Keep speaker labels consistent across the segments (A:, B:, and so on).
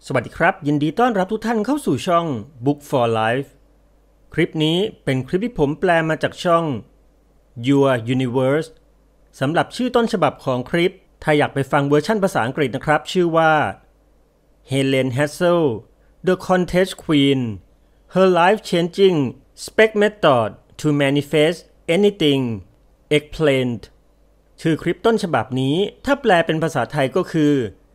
A: สวัสดีครับยินดีต้อนรับทุกท่านเข้าสู่ช่อง Book for Life คลิปนี้เป็นคลิปที่ผมแปลมาจากช่อง Your Universe สำหรับชื่อต้นฉบับของคลิปถ้าอยากไปฟังเวอร์ชั่นภาษาอังกฤษนะครับชื่อว่า Helen Hassel The Contest Queen Her Life-Changing Spec Method to Manifest Anything Explained ชื่อคลิปต้นฉบับนี้ถ้าแปลเป็นภาษาไทยก็คือ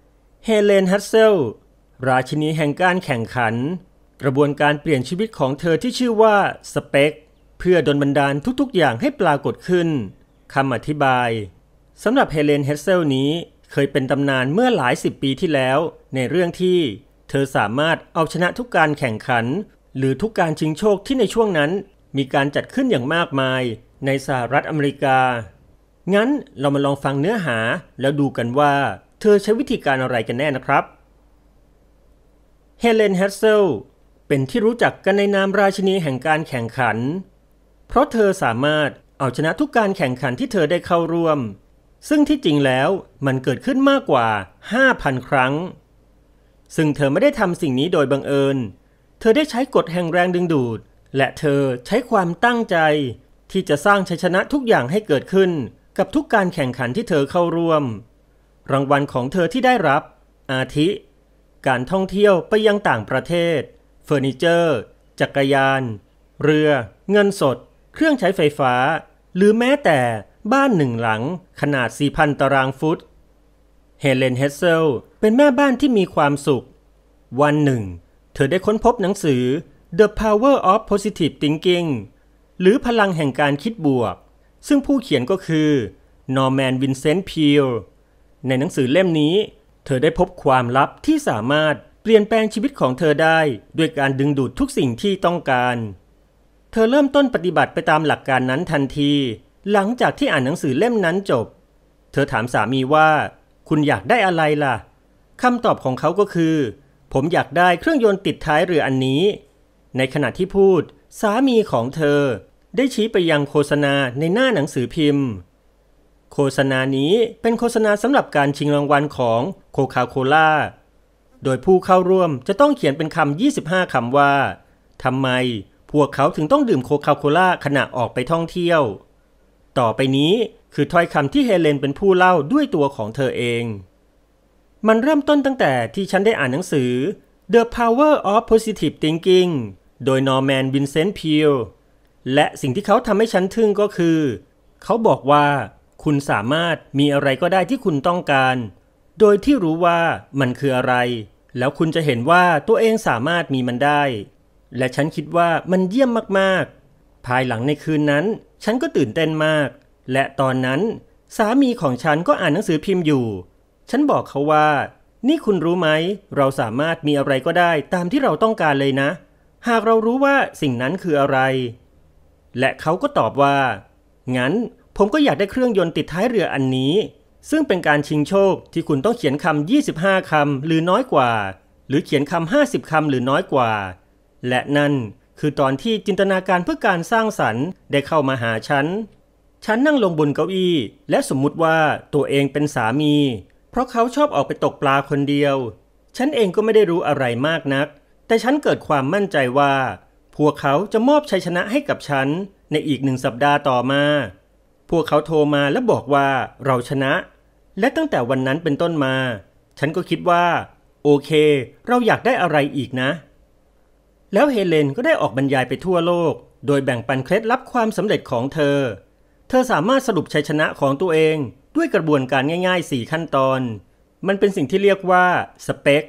A: Helen Hasselราชินีแห่งการแข่งขันกระบวนการเปลี่ยนชีวิตของเธอที่ชื่อว่าสเปคเพื่อดลบันดาลทุกๆอย่างให้ปรากฏขึ้นคำอธิบายสำหรับเฮเลน เฮสเซลนี้เคยเป็นตำนานเมื่อหลายสิบปีที่แล้วในเรื่องที่เธอสามารถเอาชนะทุกการแข่งขันหรือทุกการชิงโชคที่ในช่วงนั้นมีการจัดขึ้นอย่างมากมายในสหรัฐอเมริกางั้นเรามาลองฟังเนื้อหาแล้วดูกันว่าเธอใช้วิธีการอะไรกันแน่นะครับเฮเลน เฮสเซลเป็นที่รู้จักกันในนามราชินีแห่งการแข่งขันเพราะเธอสามารถเอาชนะทุกการแข่งขันที่เธอได้เข้าร่วมซึ่งที่จริงแล้วมันเกิดขึ้นมากกว่า 5,000 ครั้งซึ่งเธอไม่ได้ทำสิ่งนี้โดยบังเอิญเธอได้ใช้กฎแห่งแรงดึงดูดและเธอใช้ความตั้งใจที่จะสร้างชัยชนะทุกอย่างให้เกิดขึ้นกับทุกการแข่งขันที่เธอเข้าร่วมรางวัลของเธอที่ได้รับอาทิการท่องเที่ยวไปยังต่างประเทศเฟอร์นิเจอร์จักรยานเรือเงินสดเครื่องใช้ไฟฟ้าหรือแม้แต่บ้านหนึ่งหลังขนาด 4,000 ตารางฟุตเฮเลน เฮสเซลเป็นแม่บ้านที่มีความสุขวันหนึ่งเธอได้ค้นพบหนังสือ The Power of Positive Thinking หรือพลังแห่งการคิดบวกซึ่งผู้เขียนก็คือนอร์แมน วินเซนต์ พีลในหนังสือเล่มนี้เธอได้พบความลับที่สามารถเปลี่ยนแปลงชีวิตของเธอได้ด้วยการดึงดูดทุกสิ่งที่ต้องการเธอเริ่มต้นปฏิบัติไปตามหลักการนั้นทันทีหลังจากที่อ่านหนังสือเล่มนั้นจบเธอถามสามีว่าคุณอยากได้อะไรล่ะคำตอบของเขาก็คือผมอยากได้เครื่องยนต์ติดท้ายเรืออันนี้ในขณะที่พูดสามีของเธอได้ชี้ไปยังโฆษณาในหน้าหนังสือพิมพ์โฆษณานี้เป็นโฆษณาสำหรับการชิงรางวัลของโคคาโคล่าโดยผู้เข้าร่วมจะต้องเขียนเป็นคำ25 คำว่าทำไมพวกเขาถึงต้องดื่มโคคาโคล่าขณะออกไปท่องเที่ยวต่อไปนี้คือถ้อยคำที่เฮเลนเป็นผู้เล่าด้วยตัวของเธอเองมันเริ่มต้นตั้งแต่ที่ฉันได้อ่านหนังสือ The Power of Positive Thinking โดยนอร์แมน วินเซนต์ พีลและสิ่งที่เขาทำให้ฉันทึ่งก็คือเขาบอกว่าคุณสามารถมีอะไรก็ได้ที่คุณต้องการโดยที่รู้ว่ามันคืออะไรแล้วคุณจะเห็นว่าตัวเองสามารถมีมันได้และฉันคิดว่ามันเยี่ยมมากๆภายหลังในคืนนั้นฉันก็ตื่นเต้นมากและตอนนั้นสามีของฉันก็อ่านหนังสือพิมพ์อยู่ฉันบอกเขาว่านี่คุณรู้ไหมเราสามารถมีอะไรก็ได้ตามที่เราต้องการเลยนะหากเรารู้ว่าสิ่งนั้นคืออะไรและเขาก็ตอบว่างั้นผมก็อยากได้เครื่องยนต์ติดท้ายเรืออันนี้ซึ่งเป็นการชิงโชคที่คุณต้องเขียนคำ25 คำหรือน้อยกว่าหรือเขียนคำ50 คำหรือน้อยกว่าและนั่นคือตอนที่จินตนาการเพื่อการสร้างสรรค์ได้เข้ามาหาฉันนั่งลงบนเก้าอี้และสมมุติว่าตัวเองเป็นสามีเพราะเขาชอบออกไปตกปลาคนเดียวฉันเองก็ไม่ได้รู้อะไรมากนักแต่ฉันเกิดความมั่นใจว่าพวกเขาจะมอบชัยชนะให้กับฉันในอีก1 สัปดาห์ต่อมาพวกเขาโทรมาและบอกว่าเราชนะและตั้งแต่วันนั้นเป็นต้นมาฉันก็คิดว่าโอเคเราอยากได้อะไรอีกนะแล้วเฮเลนก็ได้ออกบรรยายไปทั่วโลกโดยแบ่งปันเคล็ดลับความสำเร็จของเธอสามารถสรุปชัยชนะของตัวเองด้วยกระบวนการง่ายๆ4 ขั้นตอนมันเป็นสิ่งที่เรียกว่าสเปค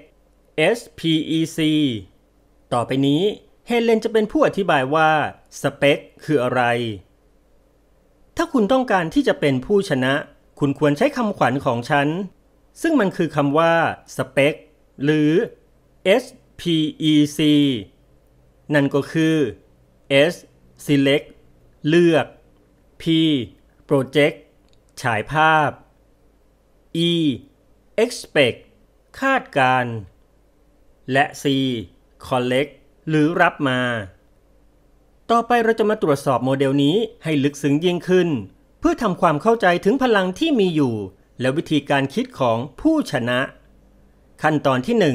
A: SPEC ต่อไปนี้เฮเลนจะเป็นผู้อธิบายว่าสเปคคืออะไรถ้าคุณต้องการที่จะเป็นผู้ชนะคุณควรใช้คำขวัญของฉันซึ่งมันคือคำว่าสเปคหรือ SPEC นั่นก็คือ S Select เลือก P Project ฉายภาพ E Expect คาดการณ์และ C Collect หรือรับมาต่อไปเราจะมาตรวจสอบโมเดลนี้ให้ลึกซึ้งยิ่งขึ้นเพื่อทำความเข้าใจถึงพลังที่มีอยู่และวิธีการคิดของผู้ชนะขั้นตอนที่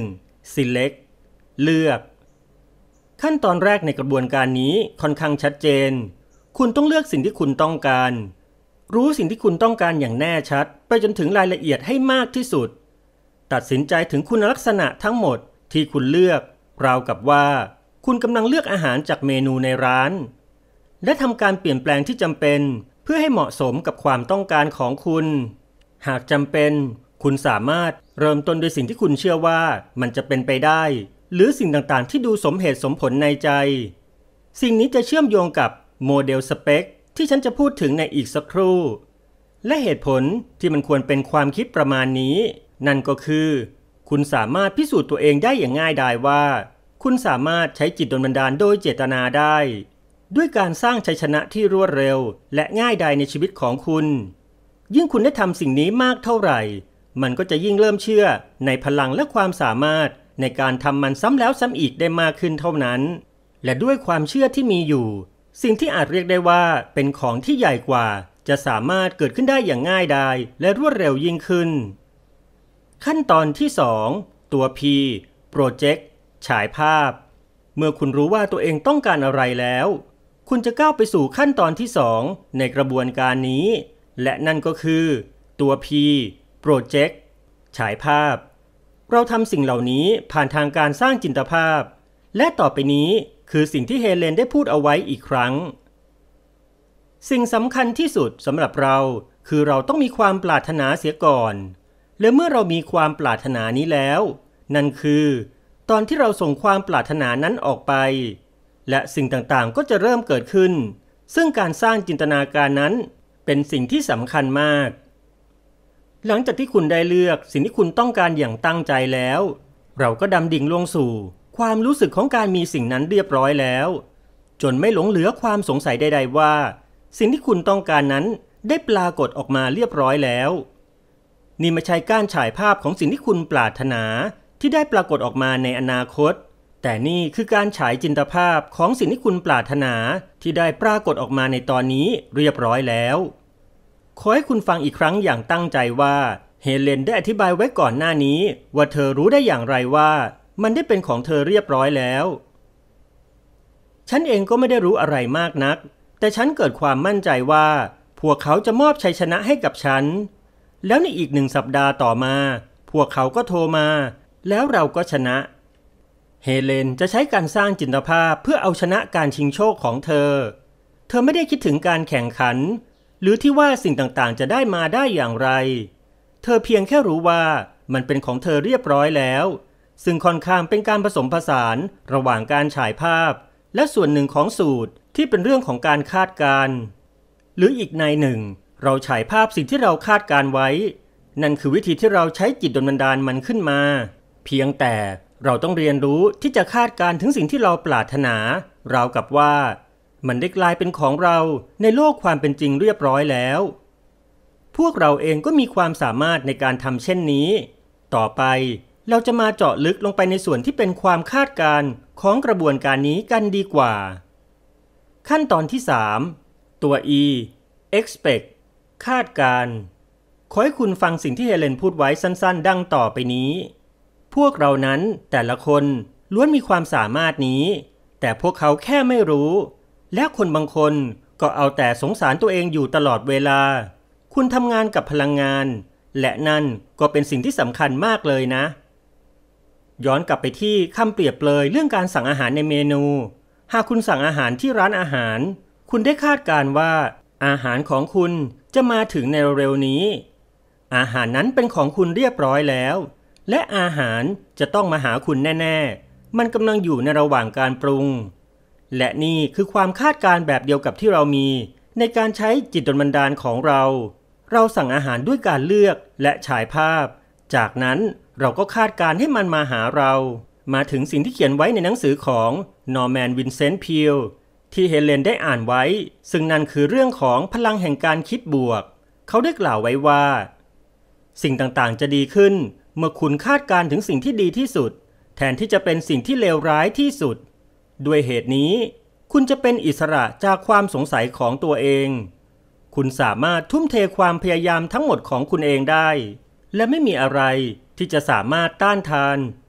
A: select เลือกขั้นตอนแรกในกระบวนการนี้ค่อนข้างชัดเจนคุณต้องเลือกสิ่งที่คุณต้องการรู้สิ่งที่คุณต้องการอย่างแน่ชัดไปจนถึงรายละเอียดให้มากที่สุดตัดสินใจถึงคุณลักษณะทั้งหมดที่คุณเลือกราวกับว่าคุณกำลังเลือกอาหารจากเมนูในร้านและทำการเปลี่ยนแปลงที่จำเป็นเพื่อให้เหมาะสมกับความต้องการของคุณหากจำเป็นคุณสามารถเริ่มต้นด้วยสิ่งที่คุณเชื่อว่ามันจะเป็นไปได้หรือสิ่งต่างๆที่ดูสมเหตุสมผลในใจสิ่งนี้จะเชื่อมโยงกับโมเดลสเปคที่ฉันจะพูดถึงในอีกสักครู่และเหตุผลที่มันควรเป็นความคิดประมาณนี้นั่นก็คือคุณสามารถพิสูจน์ตัวเองได้อย่างง่ายดายว่าคุณสามารถใช้จิตโดนบันดาลโดยเจตนาได้ด้วยการสร้างชัยชนะที่รวดเร็วและง่ายดายในชีวิตของคุณยิ่งคุณได้ทำสิ่งนี้มากเท่าไหร่มันก็จะยิ่งเริ่มเชื่อในพลังและความสามารถในการทำมันซ้ำแล้วซ้ำอีกได้มากขึ้นเท่านั้นและด้วยความเชื่อที่มีอยู่สิ่งที่อาจเรียกได้ว่าเป็นของที่ใหญ่กว่าจะสามารถเกิดขึ้นได้อย่างง่ายดายและรวดเร็วยิ่งขึ้นขั้นตอนที่2ตัว P Project ฉายภาพเมื่อคุณรู้ว่าตัวเองต้องการอะไรแล้วคุณจะก้าวไปสู่ขั้นตอนที่2ในกระบวนการนี้และนั่นก็คือตัว P Project ฉายภาพเราทำสิ่งเหล่านี้ผ่านทางการสร้างจินตภาพและต่อไปนี้คือสิ่งที่เฮเลนได้พูดเอาไว้อีกครั้งสิ่งสำคัญที่สุดสำหรับเราคือเราต้องมีความปรารถนาเสียก่อนและเมื่อเรามีความปรารถนานี้แล้วนั่นคือตอนที่เราส่งความปรารถนานั้นออกไปและสิ่งต่างๆก็จะเริ่มเกิดขึ้นซึ่งการสร้างจินตนาการนั้นเป็นสิ่งที่สำคัญมากหลังจากที่คุณได้เลือกสิ่งที่คุณต้องการอย่างตั้งใจแล้วเราก็ดำดิ่งลงสู่ความรู้สึกของการมีสิ่งนั้นเรียบร้อยแล้วจนไม่หลงเหลือความสงสัยใดๆว่าสิ่งที่คุณต้องการนั้นได้ปรากฏออกมาเรียบร้อยแล้วนี่ไม่ใช่การฉายภาพของสิ่งที่คุณปรารถนาที่ได้ปรากฏออกมาในอนาคตแต่นี่คือการฉายจินตภาพของสิ่งที่คุณปรารถนาที่ได้ปรากฏออกมาในตอนนี้เรียบร้อยแล้วขอให้คุณฟังอีกครั้งอย่างตั้งใจว่าเฮเลนได้อธิบายไว้ก่อนหน้านี้ว่าเธอรู้ได้อย่างไรว่ามันได้เป็นของเธอเรียบร้อยแล้วฉันเองก็ไม่ได้รู้อะไรมากนักแต่ฉันเกิดความมั่นใจว่าพวกเขาจะมอบชัยชนะให้กับฉันแล้วในอีก1 สัปดาห์ต่อมาพวกเขาก็โทรมาแล้วเราก็ชนะเฮเลนจะใช้การสร้างจินตภาพเพื่อเอาชนะการชิงโชคของเธอไม่ได้คิดถึงการแข่งขันหรือที่ว่าสิ่งต่างๆจะได้มาได้อย่างไรเธอเพียงแค่รู้ว่ามันเป็นของเธอเรียบร้อยแล้วซึ่งค่อนข้างเป็นการผสมผสานระหว่างการฉายภาพและส่วนหนึ่งของสูตรที่เป็นเรื่องของการคาดการณ์หรืออีกในหนึ่งเราฉายภาพสิ่งที่เราคาดการไว้นั่นคือวิธีที่เราใช้จิตดลบันดาลมันขึ้นมาเพียงแต่เราต้องเรียนรู้ที่จะคาดการถึงสิ่งที่เราปรารถนาราวกับว่ามันได้กลายเป็นของเราในโลกความเป็นจริงเรียบร้อยแล้วพวกเราเองก็มีความสามารถในการทำเช่นนี้ต่อไปเราจะมาเจาะลึกลงไปในส่วนที่เป็นความคาดการณ์ของกระบวนการนี้กันดีกว่าขั้นตอนที่3ตัว E expect คาดการณ์ขอให้คุณฟังสิ่งที่เฮเลนพูดไว้สั้นๆดังต่อไปนี้พวกเรานั้นแต่ละคนล้วนมีความสามารถนี้แต่พวกเขาแค่ไม่รู้และคนบางคนก็เอาแต่สงสารตัวเองอยู่ตลอดเวลาคุณทำงานกับพลังงานและนั่นก็เป็นสิ่งที่สำคัญมากเลยนะย้อนกลับไปที่คำเปรียบเลยเรื่องการสั่งอาหารในเมนูหากคุณสั่งอาหารที่ร้านอาหารคุณได้คาดการณ์ว่าอาหารของคุณจะมาถึงในเร็วๆนี้อาหารนั้นเป็นของคุณเรียบร้อยแล้วและอาหารจะต้องมาหาคุณแน่ๆมันกำลังอยู่ในระหว่างการปรุงและนี่คือความคาดการณ์แบบเดียวกับที่เรามีในการใช้จิตดลบันดาลของเราสั่งอาหารด้วยการเลือกและฉายภาพจากนั้นเราก็คาดการณ์ให้มันมาหาเรามาถึงสิ่งที่เขียนไว้ในหนังสือของนอร์แมนวินเซนต์พีลที่เฮเลนได้อ่านไว้ซึ่งนั่นคือเรื่องของพลังแห่งการคิดบวกเขาได้กล่าวไว้ว่าสิ่งต่างๆจะดีขึ้นเมื่อคุณคาดการณ์ถึงสิ่งที่ดีที่สุดแทนที่จะเป็นสิ่งที่เลวร้ายที่สุดด้วยเหตุนี้คุณจะเป็นอิสระจากความสงสัยของตัวเองคุณสามารถทุ่มเทความพยายามทั้งหมดของคุณเองได้และไม่มีอะไรที่จะสามารถต้านทาน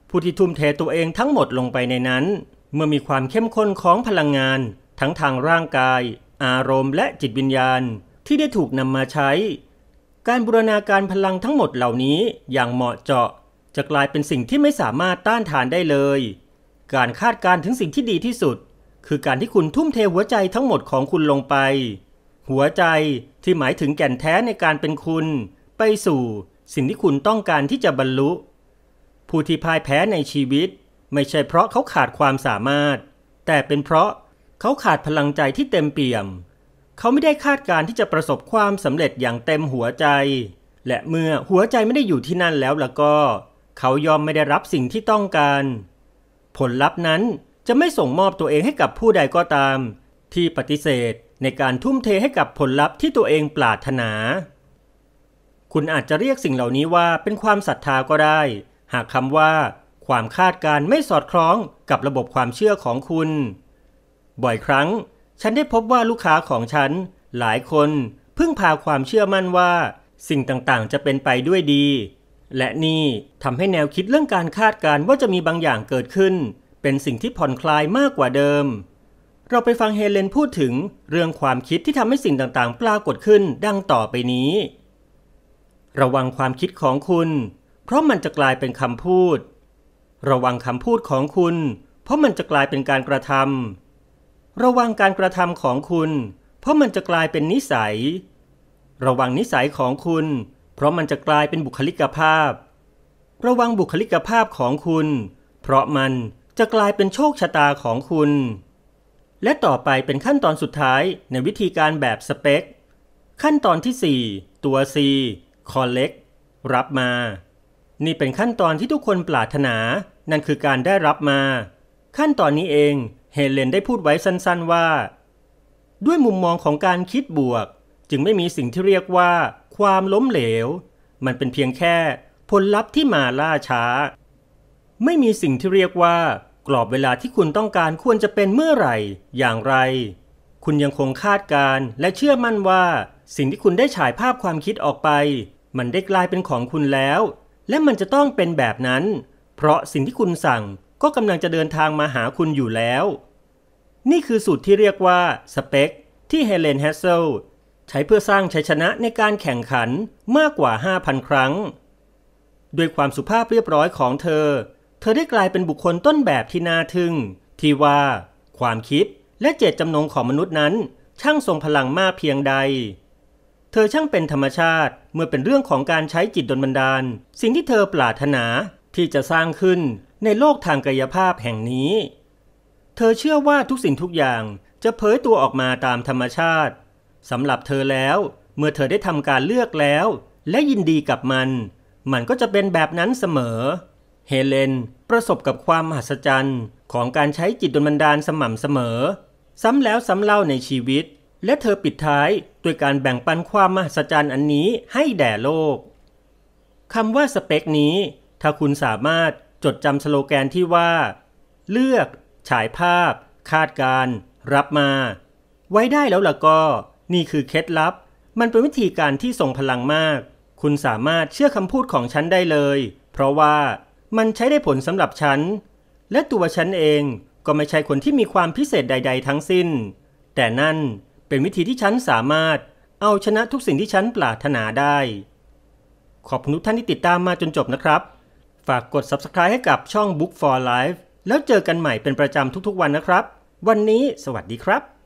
A: ผู้ที่ทุ่มเทตัวเองทั้งหมดลงไปในนั้นเมื่อมีความเข้มข้นของพลังงานทั้งทางร่างกายอารมณ์และจิตวิญญาณที่ได้ถูกนำมาใช้การบูรณาการพลังทั้งหมดเหล่านี้อย่างเหมาะเจาะจะกลายเป็นสิ่งที่ไม่สามารถต้านทานได้เลยการคาดการณ์ถึงสิ่งที่ดีที่สุดคือการที่คุณทุ่มเทหัวใจทั้งหมดของคุณลงไปหัวใจที่หมายถึงแก่นแท้ในการเป็นคุณไปสู่สิ่งที่คุณต้องการที่จะบรรลุผู้ที่พ่ายแพ้ในชีวิตไม่ใช่เพราะเขาขาดความสามารถแต่เป็นเพราะเขาขาดพลังใจที่เต็มเปี่ยมเขาไม่ได้คาดการที่จะประสบความสำเร็จอย่างเต็มหัวใจและเมื่อหัวใจไม่ได้อยู่ที่นั่นแล้วล่ะก็เขายอมไม่ได้รับสิ่งที่ต้องการผลลัพธ์นั้นจะไม่ส่งมอบตัวเองให้กับผู้ใดก็ตามที่ปฏิเสธในการทุ่มเทให้กับผลลัพธ์ที่ตัวเองปรารถนาคุณอาจจะเรียกสิ่งเหล่านี้ว่าเป็นความศรัทธาก็ได้หากคำว่าความคาดการณ์ไม่สอดคล้องกับระบบความเชื่อของคุณบ่อยครั้งฉันได้พบว่าลูกค้าของฉันหลายคนพึ่งพาความเชื่อมั่นว่าสิ่งต่างๆจะเป็นไปด้วยดีและนี่ทำให้แนวคิดเรื่องการคาดการณ์ว่าจะมีบางอย่างเกิดขึ้นเป็นสิ่งที่ผ่อนคลายมากกว่าเดิมเราไปฟังเฮเลนพูดถึงเรื่องความคิดที่ทำให้สิ่งต่างๆปรากฏขึ้นดังต่อไปนี้ระวังความคิดของคุณเพราะมันจะกลายเป็นคำพูดระวังคำพูดของคุณเพราะมันจะกลายเป็นการกระทำระวังการกระทำของคุณเพราะมันจะกลายเป็นนิสัยระวังนิสัยของคุณเพราะมันจะกลายเป็นบุคลิกภาพระวังบุคลิกภาพของคุณเพราะมันจะกลายเป็นโชคชะตาของคุณและต่อไปเป็นขั้นตอนสุดท้ายในวิธีการแบบสเปคขั้นตอนที่4ตัว C Collect รับมานี่เป็นขั้นตอนที่ทุกคนปรารถนานั่นคือการได้รับมาขั้นตอนนี้เองเฮเลนได้พูดไว้สั้นๆว่าด้วยมุมมองของการคิดบวกจึงไม่มีสิ่งที่เรียกว่าความล้มเหลวมันเป็นเพียงแค่ผลลัพธ์ที่มาล่าช้าไม่มีสิ่งที่เรียกว่ากรอบเวลาที่คุณต้องการควรจะเป็นเมื่อไหร่อย่างไรคุณยังคงคาดการณ์และเชื่อมั่นว่าสิ่งที่คุณได้ฉายภาพความคิดออกไปมันได้กลายเป็นของคุณแล้วและมันจะต้องเป็นแบบนั้นเพราะสิ่งที่คุณสั่งก็กำลังจะเดินทางมาหาคุณอยู่แล้วนี่คือสูตรที่เรียกว่าสเปคที่เฮเลน แฮสเซลใช้เพื่อสร้างชัยชนะในการแข่งขันมากกว่า 5,000 ครั้งด้วยความสุภาพเรียบร้อยของเธอได้กลายเป็นบุคคลต้นแบบที่น่าทึ่งที่ว่าความคิดและเจตจำนงของมนุษย์นั้นช่างทรงพลังมากเพียงใดเธอช่างเป็นธรรมชาติเมื่อเป็นเรื่องของการใช้จิตดลบันดาลสิ่งที่เธอปรารถนาที่จะสร้างขึ้นในโลกทางกายภาพแห่งนี้เธอเชื่อว่าทุกสิ่งทุกอย่างจะเผยตัวออกมาตามธรรมชาติสำหรับเธอแล้วเมื่อเธอได้ทำการเลือกแล้วและยินดีกับมันก็จะเป็นแบบนั้นเสมอเฮเลนประสบกับความมหัศจรรย์ของการใช้จิตดลบันดาลสม่ำเสมอซ้ำแล้วซ้ำเล่าในชีวิตและเธอปิดท้ายด้วยการแบ่งปันความมหัศจรรย์อันนี้ให้แด่โลกคำว่าสเปคนี้ถ้าคุณสามารถจดจำสโลแกนที่ว่าเลือกฉายภาพคาดการรับมาไว้ได้แล้วล่ะก็นี่คือเคล็ดลับมันเป็นวิธีการที่ทรงพลังมากคุณสามารถเชื่อคำพูดของฉันได้เลยเพราะว่ามันใช้ได้ผลสำหรับฉันและตัวฉันเองก็ไม่ใช่คนที่มีความพิเศษใดๆทั้งสิ้นแต่นั่นเป็นวิธีที่ฉันสามารถเอาชนะทุกสิ่งที่ฉันปรารถนาได้ขอบคุณทุกท่านที่ติดตามมาจนจบนะครับฝากกด Subscribe ให้กับช่อง Book for Life แล้วเจอกันใหม่เป็นประจำทุกๆวันนะครับวันนี้สวัสดีครับ